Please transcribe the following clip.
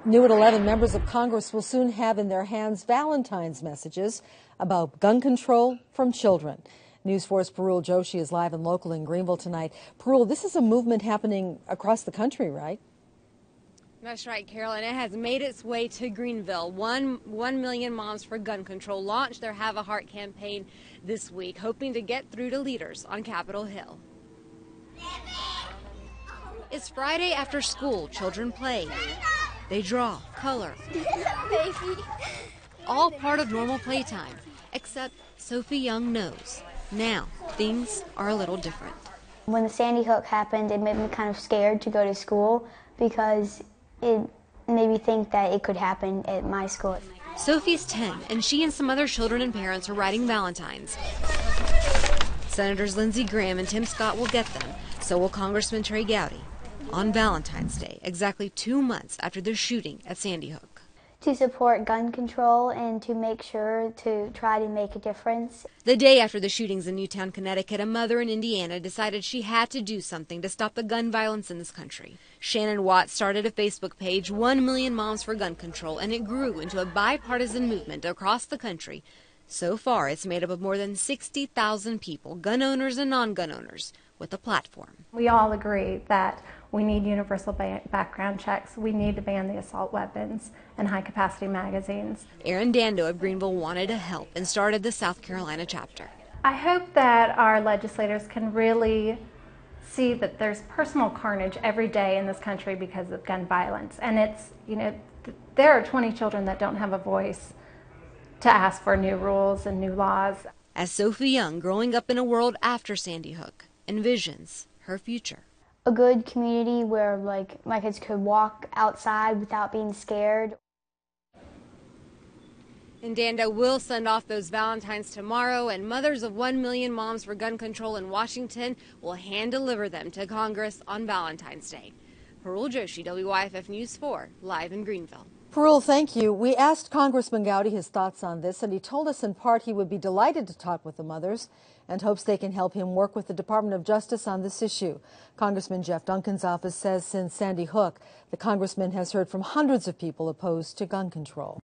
New at 11, members of Congress will soon have in their hands Valentine's messages about gun control from children. News 4's Parul Joshi is live and local in Greenville tonight. Parul, this is a movement happening across the country, right? That's right, Carol, and it has made its way to Greenville. 1 million Moms for Gun Control launched their Have a Heart campaign this week, hoping to get through to leaders on Capitol Hill. It's Friday after school. Children play. They draw, color. All part of normal playtime, except Sophie Young knows. Now, things are a little different. When the Sandy Hook happened, it made me kind of scared to go to school because it made me think that it could happen at my school. Sophie's 10, and she and some other children and parents are writing Valentines. Senators Lindsey Graham and Tim Scott will get them. So will Congressman Trey Gowdy. On Valentine's Day, exactly 2 months after the shooting at Sandy Hook. To support gun control and to make sure to try to make a difference. The day after the shootings in Newtown, Connecticut, a mother in Indiana decided she had to do something to stop the gun violence in this country. Shannon Watts started a Facebook page, 1 Million Moms for Gun Control, and it grew into a bipartisan movement across the country. So far, it's made up of more than 60,000 people, gun owners and non-gun owners, with a platform. We all agree that we need universal background checks. We need to ban the assault weapons and high-capacity magazines. Erin Dando of Greenville wanted to help and started the South Carolina chapter. I hope that our legislators can really see that there's personal carnage every day in this country because of gun violence. And it's, there are 20 children that don't have a voice to ask for new rules and new laws. As Sophie Young, growing up in a world after Sandy Hook, envisions her future. A good community where my kids could walk outside without being scared. And Dando will send off those Valentines tomorrow, and mothers of 1 Million Moms for Gun Control in Washington will hand-deliver them to Congress on Valentine's Day. Parul Joshi, WYFF News 4, live in Greenville. Parul, thank you. We asked Congressman Gowdy his thoughts on this, and he told us in part he would be delighted to talk with the mothers and hopes they can help him work with the Department of Justice on this issue. Congressman Jeff Duncan's office says since Sandy Hook, the congressman has heard from hundreds of people opposed to gun control.